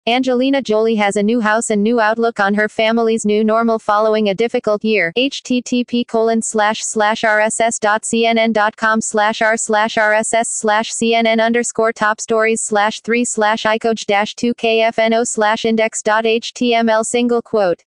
Angelina Jolie has a new house and new outlook on her family's new normal following a difficult year. http://rss.cnn.com/r/rss/cnn_top stories/3/YkoJx-2kfno/index.html single quote